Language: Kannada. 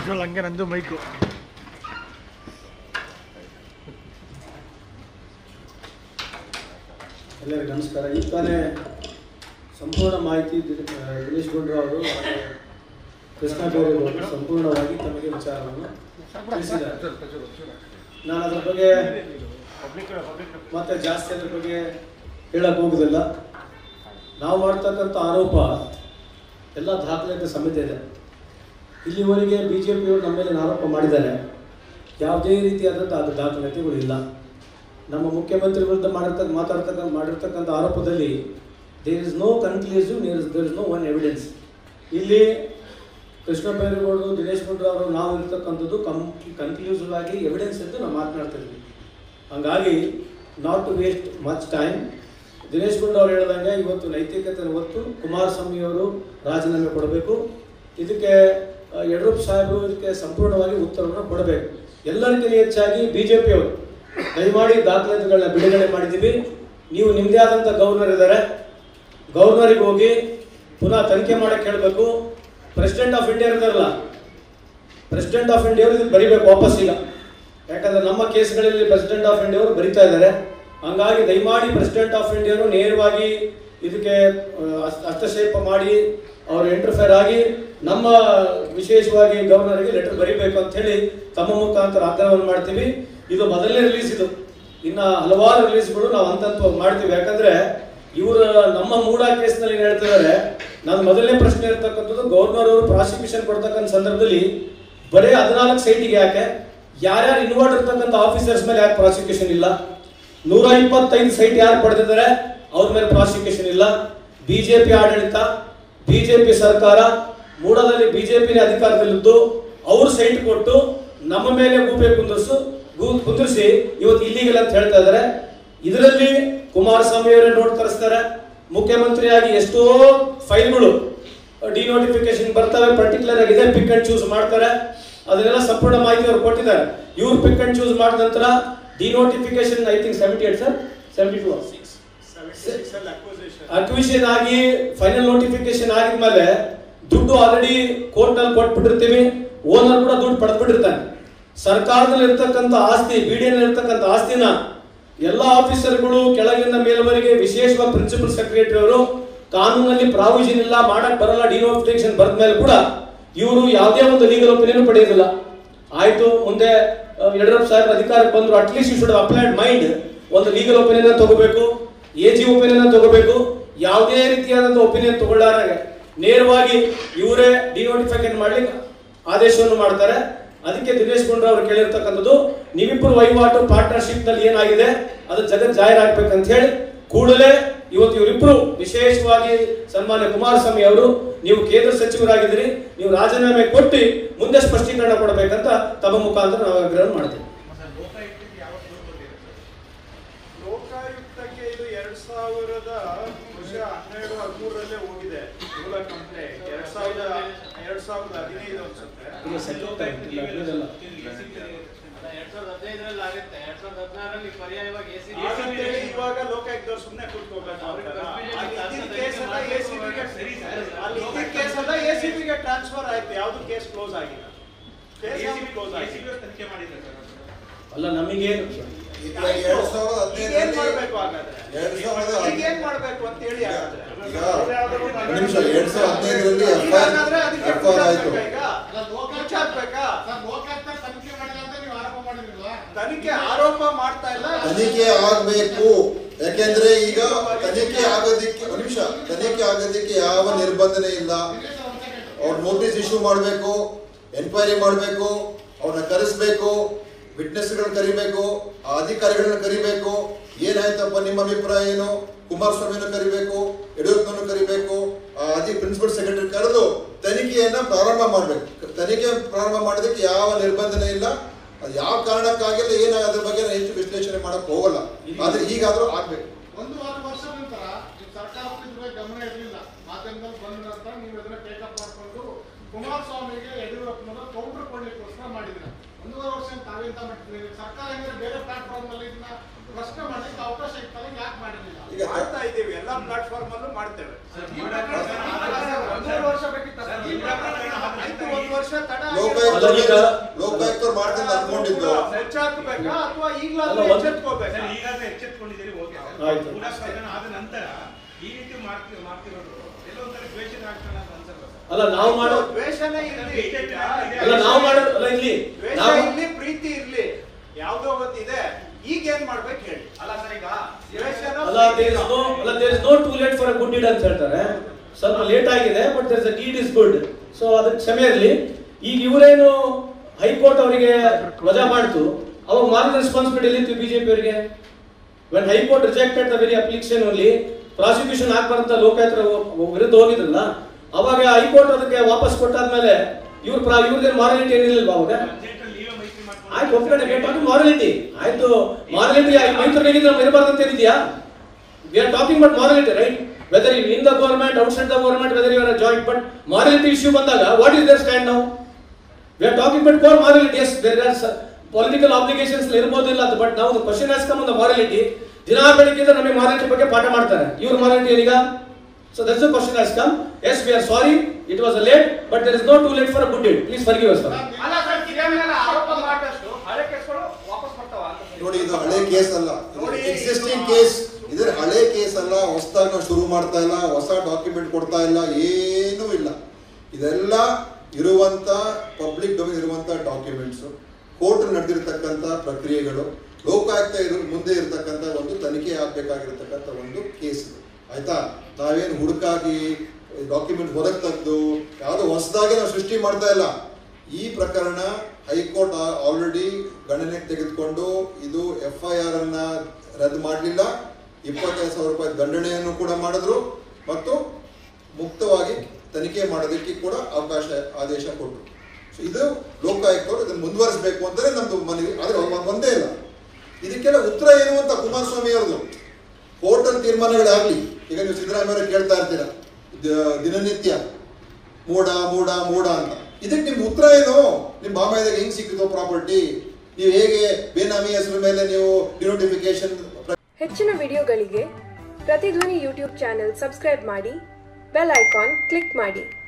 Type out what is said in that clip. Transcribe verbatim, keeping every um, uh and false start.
ಹಂಗೆ ನಂದು ಮೈಕು. ಎಲ್ಲರಿಗೂ ನಮಸ್ಕಾರ. ಈಗ ತಾನೇ ಸಂಪೂರ್ಣ ಮಾಹಿತಿ ದಿನೇಶ್ ಗುಂಡೂರಾವ್ ಅವರು ಕೃಷ್ಣ ಬೈರೇಗೌಡರು ಸಂಪೂರ್ಣವಾಗಿ ತಮಗೆ ವಿಚಾರವನ್ನು ತಿಳಿಸಿದ್ದಾರೆ. ನಾನು ಅದರ ಬಗ್ಗೆ ಮತ್ತೆ ಜಾಸ್ತಿ ಅದರ ಬಗ್ಗೆ ಹೇಳಕ್ಕೆ ಹೋಗುದಿಲ್ಲ. ನಾವು ಮಾಡ್ತಕ್ಕಂಥ ಆರೋಪ ಎಲ್ಲ ದಾಖಲೆಗಳ ಸಮೇತ ಇದೆ. ಇಲ್ಲಿವರೆಗೆ ಬಿ ಜೆ ಪಿಯವರು ನಮ್ಮ ಮೇಲೆ ಆರೋಪ ಮಾಡಿದ್ದಾರೆ. ಯಾವುದೇ ರೀತಿಯಾದಂಥ ಅದು ದಾಖಲಾತಿಗಳು ಇಲ್ಲ. ನಮ್ಮ ಮುಖ್ಯಮಂತ್ರಿ ವಿರುದ್ಧ ಮಾಡಿರ್ತಕ್ಕ ಮಾತಾಡ್ತಕ್ಕ ಮಾಡಿರ್ತಕ್ಕಂಥ ಆರೋಪದಲ್ಲಿ there is no conclusive, there is there is no one evidence. ಇಲ್ಲಿ ಕೃಷ್ಣ ಬೈರೇಗೌಡರು, ದಿನೇಶ್ ಗುಂಡೂರಾವ್ ಅವರು ನಾವು ಇರ್ತಕ್ಕಂಥದ್ದು ಕಂ ಕನ್ಕ್ಲೂಸಿವ್ ಆಗಿ ಎವಿಡೆನ್ಸ್ ಎಂದು ನಾವು ಮಾತನಾಡ್ತಿದ್ವಿ. ಹಾಗಾಗಿ not to waste much time. Dinesh Gundu Rao ಹೇಳ್ದಂಗೆ ಇವತ್ತು ನೈತಿಕತೆ ಹೊತ್ತು ಕುಮಾರಸ್ವಾಮಿಯವರು ರಾಜೀನಾಮೆ ಕೊಡಬೇಕು. ಇದಕ್ಕೆ ಯಡಿಯೂರಪ್ಪ ಸಾಹೇಬರು ಇದಕ್ಕೆ ಸಂಪೂರ್ಣವಾಗಿ ಉತ್ತರವನ್ನು ಕೊಡಬೇಕು. ಎಲ್ಲರಿಗಿಂತ ಹೆಚ್ಚಾಗಿ ಬಿ ಜೆ ಪಿಯವರು ದಯಮಾಡಿ ದಾಖಲಾತಿಗಳನ್ನ ಬಿಡುಗಡೆ ಮಾಡಿದ್ದೀವಿ. ನೀವು ನಿಮ್ಮದೇ ಆದಂಥ ಗವರ್ನರ್ ಇದ್ದಾರೆ, ಗವರ್ನರಿಗೆ ಹೋಗಿ ಪುನಃ ತನಿಖೆ ಮಾಡಕ್ಕೆ ಹೇಳಬೇಕು. ಪ್ರೆಸಿಡೆಂಟ್ ಆಫ್ ಇಂಡಿಯಾ ಇದ್ದಾರಲ್ಲ, ಪ್ರೆಸಿಡೆಂಟ್ ಆಫ್ ಇಂಡಿಯಾ ಅವರು ಇದಕ್ಕೆ ಬರೀಬೇಕು ವಾಪಸ್ ಈಗ. ಯಾಕಂದರೆ ನಮ್ಮ ಕೇಸ್ಗಳಲ್ಲಿ ಪ್ರೆಸಿಡೆಂಟ್ ಆಫ್ ಇಂಡಿಯಾ ಅವರು ಬರೀತಾ ಇದ್ದಾರೆ. ಹಂಗಾಗಿ ದಯಮಾಡಿ ಪ್ರೆಸಿಡೆಂಟ್ ಆಫ್ ಇಂಡಿಯಾನು ನೇರವಾಗಿ ಇದಕ್ಕೆ ಹಸ್ತಕ್ಷೇಪ ಮಾಡಿ ಅವರು ಇಂಟರ್ಫೇರ್ ಆಗಿ ನಮ್ಮ ವಿಶೇಷವಾಗಿ ಗವರ್ನರ್ಗೆ ಲೆಟರ್ ಬರೀಬೇಕು ಅಂತ ಹೇಳಿ ತಮ್ಮ ಮುಖಾಂತರ ಆಗ್ರಹವನ್ನು ಮಾಡ್ತೀವಿ. ಇದು ಮೊದಲನೇ ರಿಲೀಸ್, ಇದು ಇನ್ನು ಹಲವಾರು ರಿಲೀಸ್ಗಳು ನಾವು ಹಂತಂತವಾಗಿ ಮಾಡ್ತೀವಿ. ಯಾಕಂದ್ರೆ ಇವರು ನಮ್ಮ ಮೂಡ ಕೇಸ್ನಲ್ಲಿ ಏನು ಹೇಳ್ತಿದ್ದಾರೆ, ನಾನು ಮೊದಲನೇ ಪ್ರಶ್ನೆ ಇರ್ತಕ್ಕಂಥದ್ದು ಗವರ್ನರ್ ಅವರು ಪ್ರಾಸಿಕ್ಯೂಷನ್ ಕೊಡ್ತಕ್ಕಂಥ ಸಂದರ್ಭದಲ್ಲಿ ಬರೀ ಹದಿನಾಲ್ಕು ಸೈಟಿಗೆ ಯಾಕೆ, ಯಾರ್ಯಾರು ಇನ್ವಾಲ್ವ್ ಇರ್ತಕ್ಕಂಥ ಆಫೀಸರ್ಸ್ ಮೇಲೆ ಯಾಕೆ ಪ್ರಾಸಿಕ್ಯೂಷನ್ ಇಲ್ಲ, ನೂರ ಇಪ್ಪತ್ತೈದು ಸೈಟ್ ಯಾರು ಪಡೆದಿದ್ದಾರೆ ಅವ್ರ ಮೇಲೆ ಪ್ರಾಸಿಕ್ಯೂಷನ್ ಇಲ್ಲ. ಬಿಜೆಪಿ ಆಡಳಿತ, ಬಿಜೆಪಿ ಸರ್ಕಾರ, ಮೂಡದಲ್ಲಿ ಬಿಜೆಪಿನೇ ಅಧಿಕಾರದಲ್ಲಿದ್ದು ಅವ್ರು ಸೈಟ್ ಕೊಟ್ಟು ನಮ್ಮ ಮೇಲೆ ಗೂಬೆ ಕುಂದರ್ಸು ಗೂ ಕುಂದಿರಿಸಿ ಇವತ್ತು ಇಲ್ಲಿಗೆಲ್ಲ ಅಂತ ಹೇಳ್ತಾ ಇದ್ದಾರೆ. ಇದರಲ್ಲಿ ಕುಮಾರಸ್ವಾಮಿ ಅವರೇ ನೋಟ್ ತರಿಸ್ತಾರೆ. ಮುಖ್ಯಮಂತ್ರಿಯಾಗಿ ಎಷ್ಟೋ ಫೈಲ್ಗಳು ಡಿನೋಟಿಫಿಕೇಶನ್ ಬರ್ತವೆ, ಪರ್ಟಿಕ್ಯುಲರ್ ಆಗಿ ಇದೇ ಪಿಕ್ ಅಂಡ್ ಚೂಸ್ ಮಾಡ್ತಾರೆ. ಅದನ್ನೆಲ್ಲ ಸಂಪೂರ್ಣ ಮಾಹಿತಿ ಅವರು ಕೊಟ್ಟಿದ್ದಾರೆ. ಇವ್ರು ಪಿಕ್ ಅಂಡ್ ಚೂಸ್ ಮಾಡಿದ ನಂತರ denotification I think seventy eight sir seventy two acquisition ಆಗಿ ಫೈನಲ್ ನೋಟಿಫಿಕೇಶನ್ ಆಗಿದ್ಮೇಲೆ ದುಡ್ಡು ಆಲ್ರೆಡಿ ಕೋರ್ಟ್ ನಲ್ಲಿ ಕೊಟ್ಬಿಟ್ಟಿರ್ತೀವಿ. ಓನರ್ ಕೂಡ ದುಡ್ಡು ಪಡೆದ್ಬಿಟ್ಟಿರ್ತಾನೆ. ಸರ್ಕಾರದಲ್ಲಿ ಇರ್ತಕ್ಕಂಥ ಆಸ್ತಿ, ಬಿಡಿಎನ್ ಇರ್ತಕ್ಕಂಥ ಆಸ್ತಿನ ಎಲ್ಲ ಆಫೀಸರ್ಗಳು ಕೆಳಗಿನ ಮೇಲ್ವರೆಗೆ, ವಿಶೇಷವಾಗಿ ಪ್ರಿನ್ಸಿಪಲ್ ಸೆಕ್ರೆಟರಿ ಅವರು ಕಾನೂನಲ್ಲಿ ಪ್ರಾವಿಷನ್ ಇಲ್ಲ, ಮಾಡಕ್ ಬರಲ್ಲ, ಡಿನೋಟಿಫಿಕೇಶನ್ ಬರೆದ ಮೇಲೆ ಕೂಡ ಇವರು ಯಾವುದೇ ಒಂದು ಲೀಗಲ್ ಒಪಿನಿಯನ್ ಪಡೆಯೋದಿಲ್ಲ. ಆಯ್ತು, ಮುಂದೆ ಯಡಿಯೂರಪ್ಪ ಸಾಹೇಬ್ ಅಧಿಕಾರಕ್ಕೆ ಬಂದ್ರು, at least you should applied mind ಒಂದು ಲೀಗಲ್ ಒಪಿನಿಯನ್ ತಗೋಬೇಕು, ಎ ಜಿ ಒಪಿನಿಯನ್ ತಗೋಬೇಕು. ಯಾವುದೇ ರೀತಿಯಾದಂಥ ಒಪಿನಿಯನ್ ತಗೊಳ್ಳಾರಾಗ ನೇರವಾಗಿ ಇವರೇ ಡಿನೋಟಿಫಿಕೇಶನ್ ಮಾಡ್ಲಿಕ್ಕೆ ಆದೇಶವನ್ನು ಮಾಡ್ತಾರೆ. ಅದಕ್ಕೆ ದಿನೇಶ್ ಗುಂಡೂರಾವ್ ಅವರು ಕೇಳಿರ್ತಕ್ಕಂಥದ್ದು, ನೀವಿಬ್ಬರು ವಹಿವಾಟು ಪಾರ್ಟ್ನರ್ಶಿಪ್ ನಲ್ಲಿ ಏನಾಗಿದೆ ಅದು ಜಗತ್ ಜಾಹೀರಾಗಬೇಕಂತ ಹೇಳಿ ಕೂಡಲೇ ಇವತ್ತು ಇವರಿಬ್ಬರು, ವಿಶೇಷವಾಗಿ ಸನ್ಮಾನ್ಯ ಕುಮಾರಸ್ವಾಮಿ ಅವರು, ನೀವು ಕೇಂದ್ರ ಸಚಿವರಾಗಿದ್ದೀರಿ, ನೀವು ರಾಜೀನಾಮೆ ಕೊಟ್ಟು ಮುಂದೆ ಸ್ಪಷ್ಟೀಕರಣ ಕೊಡಬೇಕಂತ ತಮ್ಮ ಮುಖಾಂತರ ನಾವು ಆಗ್ರಹ ಮಾಡ್ತೀವಿ. ಲೋಕಾಯುಕ್ತಕ್ಕೆ ಇದು ಎರಡ್ ಸಾವಿರದ ಹನ್ನೆರಡು ಹದಿಮೂರರಲ್ಲೇ ಹೋಗಿದೆ ಮೂಲ ಕಂಪ್ಲೇಂಟ್. ಎರಡ್ ಸಾವಿರದ ಎರಡ್ ಸಾವಿರದ ಹದಿನೈದು ಅನ್ಸುತ್ತೆ. ಇವಾಗ ಲೋಕಾಯುಕ್ತವ್ರು ಸುಮ್ಮನೆ ಕೂತ್ಕೋಬೇಕು. ಕೇಸೆಲ್ಲ ಎಸಿಬಿಗೆ ಟ್ರಾನ್ಸ್ಫರ್ ಆಯ್ತು, ಯಾವ್ದು ಕೇಸ್ ಕ್ಲೋಸ್ ಆಗಿಲ್ಲ. ಕ್ಲೋಸ್ ಆಗಿದೆ ಅಲ್ಲ, ನಮಗೇನು ಏನ್ ಮಾಡ್ಬೇಕು ಹಾಗಾದ್ರೆ, ಏನ್ ಮಾಡ್ಬೇಕು ಅಂತ ಹೇಳಿ ತನಿಖೆ ಆರೋಪ ಮಾಡ್ತಾ ಇಲ್ಲ, ತನಿಖೆ ಆಗ್ಬೇಕು. ಯಾಕೆಂದ್ರೆ ಈಗ ತನಿಖೆ ಆಗೋದಿಕ್ಕೆ ಒಂದು ನಿಮಿಷ ತನಿಖೆ ಆಗೋದಿಕ್ಕೆ ಯಾವ ನಿರ್ಬಂಧನೆ ಇಲ್ಲ. ಅವ್ರ ನೋಟಿಸ್ ಇಶ್ಯೂ ಮಾಡಬೇಕು, ಎನ್ಕ್ವೈರಿ ಮಾಡಬೇಕು, ಅವ್ರನ್ನ ಕರೆಸ್ಬೇಕು, ವಿಟ್ನೆಸ್ಗಳನ್ನ ಕರಿಬೇಕು, ಆ ಅಧಿಕಾರಿಗಳನ್ನ ಕರಿಬೇಕು. ಏನಾಯ್ತಪ್ಪ ನಿಮ್ಮ ಅಭಿಪ್ರಾಯ ಏನು, ಕುಮಾರಸ್ವಾಮಿಯನ್ನು ಕರಿಬೇಕು, ಯಡಿಯೂರಪ್ಪನನ್ನು ಕರಿಬೇಕು, ಅದಿ ಪ್ರಿನ್ಸಿಪಲ್ ಸೆಕ್ರೆಟರಿ ಕರೆದು ತನಿಖೆಯನ್ನ ಪ್ರಾರಂಭ ಮಾಡ್ಬೇಕು. ತನಿಖೆ ಪ್ರಾರಂಭ ಮಾಡೋದಕ್ಕೆ ಯಾವ ನಿರ್ಬಂಧನೆ ಇಲ್ಲ. ಅದು ಯಾವ ಕಾರಣಕ್ಕಾಗಿಲ್ಲ, ಏನ ಅದ್ರ ಬಗ್ಗೆ ಹೆಚ್ಚು ವಿಶ್ಲೇಷಣೆ ಮಾಡಕ್ ಹೋಗಲ್ಲ. ಆದ್ರೆ ಈಗಾದ್ರೂ ಆಗ್ಬೇಕು. ಒಂದು ವರ್ಷ ನಂತರ ಸರ್ಕಾರದ ಗಮನ ಇರಲಿಲ್ಲ, ಮಾಧ್ಯಮದಲ್ಲಿ ಬಂದ ನಂತರ ನೀವು ಅದನ್ನ ಟೇಕಪ್ ಮಾಡಿಕೊಂಡು ಕುಮಾರಸ್ವಾಮಿಗೆ ಯಡಿಯೂರಪ್ಪನನ್ನ ಕೌಂಟರ್ ಕೊಡ್ಲಿಕ್ಕೋಸ್ಕರ ಮಾಡಿದ್ರೆ ಒಂದೂವರೆ ವರ್ಷ ತಾವೆಂತ ಮಾಡಿದ್ರಿ. ಸರ್ಕಾರ ಏನಾದ್ರೆ ಬೇರೆ ಪ್ಲಾಟ್ಫಾರ್ಮ್ ಅಲ್ಲಿ ಇದನ್ನ ಪ್ರಶ್ನೆ ಮಾಡಲಿಕ್ಕೆ ಅವಕಾಶ ಇತ್ತಲ್ಲ, ಯಾಕೆ ಮಾಡಿರಲಿಲ್ಲ? ಈಗ ಮಾಡ್ತಾ ಇದ್ದೀವಿ, ಎಲ್ಲಾ ಪ್ಲಾಟ್ಫಾರ್ಮ್ ಅಲ್ಲೂ ಮಾಡ್ತೇವೆ. ಮೂರು ವರ್ಷ ಬೇಕಿತ್ತು ಆಯ್ತು, ಒಂದು ವರ್ಷ ತಡ ಲೋಕಾಯುಕ್ತರು ಮಾಡ್ತಾರೆ ಅನ್ಕೊಂಡಿದ್ದು ಹೆಚ್ಚಾಕಬೇಕಾ ಅಥವಾ ಈಗಲಾದ್ರೂ ಎಚ್ಚೆತ್ಕೋಬೇಕಾ? ಈಗಾಗಲೇ ಎಚ್ಚೆತ್ಕೊಂಡಿದ್ದೀರಿ, ಓಕೆ. ಮೂಲಸ್ವಾಧೀನ ಆದ ನಂತರ ಈ ರೀತಿ ಮಾಡ್ತಿ ಮಾಡ್ತಿರೋದು ಎಲ್ಲೊಂಥರ ದ್ವೇಷದ ರಾಜಕಾರಣ ಅಂತ ಅನ್ಸಲ್ವಾ ಸರ್? ಅಲ್ಲ ನಾವು ಮಾಡೋ ದ್ವೇಷನೇ ಇರ್ಲಿ, ಅಲ್ಲ ನಾವು ಮಾಡೋದು ಅಲ್ಲ ಇಲ್ಲಿ ದ್ವೇಷ ನಾವು ಇರ್ಲಿ, ಪ್ರೀತಿ ಇರ್ಲಿ, ಯಾವ್ದೋ ಒಂದು ಇದೆ. ಈಗ ಏನ್ ಮಾಡ್ಬೇಕು ಹೇಳಿ? ಅಲ್ಲ ಸರ್, ಈಗ ಅಲ್ಲ there is no ಅಲ್ಲ there is no too late for a good deed ಅಂತ ಹೇಳ್ತಾರೆ. ಸ್ವಲ್ಪ ಲೇಟ್ ಆಗಿದೆ, but there is a deed is good. So ಅದಕ್ಕೆ ಕ್ಷಮೆ ಇರಲಿ. ಈಗ ಇವರೇನು ಹೈಕೋರ್ಟ್ ಅವರಿಗೆ ವಜಾ ಮಾಡ್ತು, ಅವಾಗ ಮಾರ್ಗಲ್ ರೆಸ್ಪಾನ್ಸಿಬಿಲಿಟಿ ಎಲ್ಲಿತ್ತು ಬಿಜೆಪಿ ಅವರಿಗೆ? When high court rejected the very application only, prosecution ಆಗ್ಬಾರಂತ ಲೋಕಾಯುಕ್ತರ ವಿರುದ್ಧ ಹೋಗಿದ್ರಲ್ಲ, ಅವಾಗ ಹೈಕೋರ್ಟ್ ಅದಕ್ಕೆ ವಾಪಸ್ ಕೊಟ್ಟಾದ್ಮೇಲೆ ಇವ್ರ ಇವ್ರದ್ದೇನು ಮಾರಾಲಿಟಿ ಏನಿಲ್ಲ ಅವಾಗ. ಆಯ್ತು, ಒಪ್ಕೊಂಡೆ, ಮಾರಾಲಿಟಿ ಆಯ್ತು. ಮಾರಾಲಿಟಿ ಮೈತ್ರಿಗಿದ್ರೆ ನಾವು ಇರಬಾರ್ದು ಅಂತ ಏನಿದೆಯಾ? We are talking but morality, right? Whether you in the government, outside the government, whether you are joint, but morality issue ಬಂದಾಗ what is there stand now? We are talking but core morality. Yes, there are political obligations ಇರ್ಬೋದಿಲ್ಲ ಅಂತ, ಬಟ್ ನಾವು question has come on the morality. ದಿನ ಬೆಳಗ್ಗೆ ನಮಗೆ ಮಾರಾಲಿಟಿ ಬಗ್ಗೆ ಪಾಠ ಮಾಡ್ತಾರೆ. ಇವ್ರ ಮಾರಾಲಿಟಿ ಏನೀಗ? So that's the question has come. Yes, we are sorry, it was a late, but there is no too late for a good deed. Please forgive us. ಅಲ್ಲ ಸರ್, ಆರೋಪ ಮಾಡಿದಷ್ಟು ಹಳೆ ಕೇಸ್ಗಳು ವಾಪಸ್ ಬರ್ತಾವ ಅಂತ ನೋಡಿ. ಇದು ಹಳೆ ಕೇಸ್ ಅಲ್ಲ, ಎಕ್ಸಿಸ್ಟಿಂಗ್ ಕೇಸ್. ಇದ್ರ ಹಳೆ ಕೇಸ್ ಅಲ್ಲ, ಹೊಸದಾಗಿ ನಾವು ಶುರು ಮಾಡ್ತಾ ಇಲ್ಲ, ಹೊಸ ಡಾಕ್ಯುಮೆಂಟ್ ಕೊಡ್ತಾ ಇಲ್ಲ, ಏನೂ ಇಲ್ಲ. ಇದೆಲ್ಲ ಇರುವಂತ ಪಬ್ಲಿಕ್ ಡೊಮೇನ್ ಇರುವಂತ ಡಾಕ್ಯುಮೆಂಟ್ಸ್, ಕೋರ್ಟ್ ನಡೆದಿರ್ತಕ್ಕಂಥ ಪ್ರಕ್ರಿಯೆಗಳು, ಲೋಕಾಯುಕ್ತ ಇರೋ ಮುಂದೆ ಇರತಕ್ಕಂಥ ಒಂದು ತನಿಖೆ ಆಗ್ಬೇಕಾಗಿರ್ತಕ್ಕಂಥ ಒಂದು ಕೇಸ್. ಆಯ್ತಾ? ನಾವೇನು ಹುಡುಕಾಗಿ ಡಾಕ್ಯುಮೆಂಟ್ ಹೊರಗೆ ತೆಗೆದು ಯಾವುದೋ ಹೊಸದಾಗಿ ನಾವು ಸೃಷ್ಟಿ ಮಾಡ್ತಾ ಇಲ್ಲ. ಈ ಪ್ರಕರಣ ಹೈಕೋರ್ಟ್ ಆಲ್ರೆಡಿ ಗಣನೆಗೆ ತೆಗೆದುಕೊಂಡು ಇದು ಎಫ್ ಐ ಆರ್ ಅನ್ನ ರದ್ದು ಮಾಡಲಿಲ್ಲ, ಇಪ್ಪತ್ತೈದು ಸಾವಿರ ರೂಪಾಯಿ ದಂಡನೆಯನ್ನು ಕೂಡ ಮಾಡಿದ್ರು, ಮತ್ತು ಮುಕ್ತವಾಗಿ ತನಿಖೆ ಮಾಡೋದಕ್ಕೆ ಕೂಡ ಅವಕಾಶ ಆದೇಶ ಕೊಟ್ಟರು. ಸೊ ಇದು ಲೋಕಾಯುಕ್ತರು ಇದನ್ನು ಮುಂದುವರಿಸಬೇಕು ಅಂತಲೇ ನಮ್ದು ಮನವಿ. ಆದರೆ ಒಂದೇ ಇಲ್ಲ, ಇದಕ್ಕೆಲ್ಲ ಉತ್ತರ ಏನು ಅಂತ ಕುಮಾರಸ್ವಾಮಿ ಅವ್ರದ್ದು ಕೋರ್ಟಲ್ ತೀರ್ಮಾನಗಳಾಗಲಿ. ಈಗ ನೀವು ಸಿದ್ದರಾಮಯ್ಯ ಕೇಳ್ತಾ ಇರ್ತೀರ ದಿನನಿತ್ಯ ಮೂಡ ಮೂಡ ಮೂಡ ಅಂತ. ಇದಕ್ಕೆ ನಿಮ್ ಉತ್ತರ ಏನು? ನಿಮ್ ಬಾಮಾಯದಾಗ ಹೆಂಗ್ ಸಿಕ್ಕಿದೋ ಪ್ರಾಪರ್ಟಿ? ನೀವು ಹೇಗೆ ಬೇನಾಮಿ ಹೆಸರು ಮೇಲೆ ನೀವು ಡಿನೋಟಿಫಿಕೇಶನ್? ಹೆಚ್ಚಿನ ವಿಡಿಯೋಗಳಿಗೆ ಪ್ರತಿಧ್ವನಿ ಯೂಟ್ಯೂಬ್ ಚಾನೆಲ್ ಸಬ್ಸ್ಕ್ರೈಬ್ ಮಾಡಿ, ಬೆಲ್ ಐಕಾನ್ ಕ್ಲಿಕ್ ಮಾಡಿ.